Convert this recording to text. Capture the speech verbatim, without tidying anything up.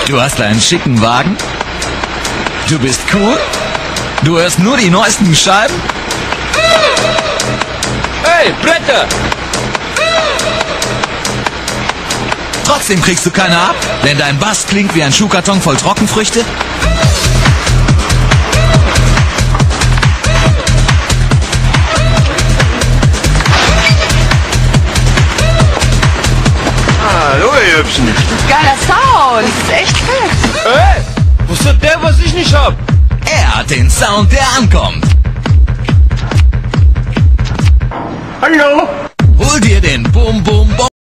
Du hast einen schicken Wagen? Du bist cool? Du hörst nur die neuesten Scheiben? Hey, Bretter! Trotzdem kriegst du keine ab, denn dein Bass klingt wie ein Schuhkarton voll Trockenfrüchte? Hallo, ihr Hübschen. Geiler Sound, das ist echt fett. Hey, was hat der, was ich nicht hab? Er hat den Sound, der ankommt. Hallo? Hol dir den Bum Bum Bum.